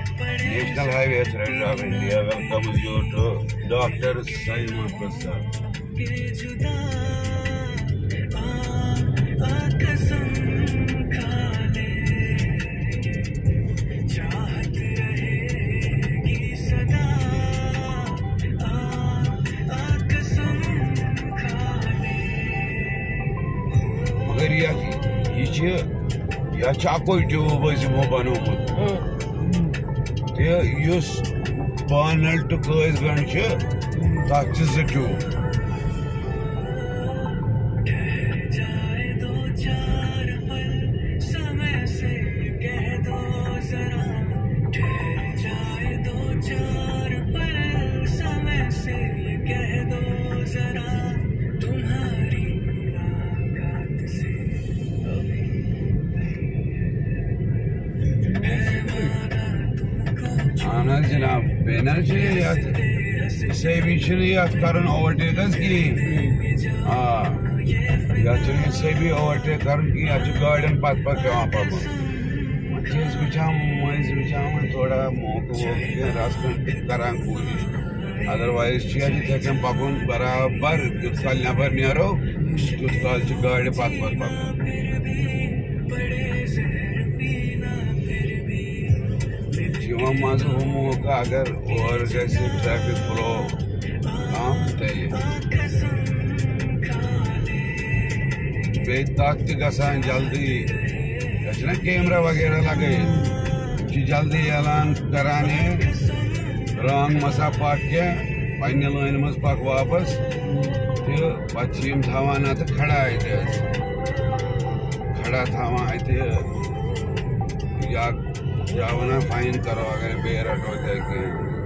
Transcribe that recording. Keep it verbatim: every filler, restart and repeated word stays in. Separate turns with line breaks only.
National Highway Authority of India welcomes you to Doctor Simon Prasad. مگر یہ اکوئی tube یمو بنومت اس Banal to قٲض گنڈ تک زٕ ٹیوب اہن جناب بیٚیہِ چھِ یتھ سیوی چھِنہٕ یتھ کرُن اوورٹیک حظ کِہیٖنۍ آ یتھ چھُنہٕ سیوی اوورٹیک کرُن کِہیٖنۍ یتھ چھُ گاڑٮ۪ن پتہٕ پتہٕ پیٚوان پکُن چھِ أسۍ وٕچھان مٔنٛزۍ وٕچھان وۄنۍ تھوڑا موقعہٕ ووقعہٕ کینٛہہ رستہٕ کران کوٗشش ادروایز چھُ یتھ یِتھَے کٔنۍ پکُن برابر یوٚت کال نٮ۪بر نیرو تیوٗت کال چھِ گاڑِ پتہٕ پتہٕ پکُن یِوان منٛزٕ ہُہ موقعہٕ اگر اورٕ گژھِ ٹریفک فلو کم تیٚلہِ بیٚیہِ تتھ تہِ گژھان جلدی یتھ چھِنہ کیمرا وغیرہ لگٲیِتھ یِم چھِ جلدی اعلان کران ہے رانگ مسا پکھ کینٛہہ پننہِ لٲنہِ منٛز پکھ واپس تہٕ پتہٕ چھِ یِم تھاوان اتہِ کھڑا اتہِ حظ کھڑا تھاوان اتہِ یا کیا ونان فائن کرو اگر بے رٹو تھے کہ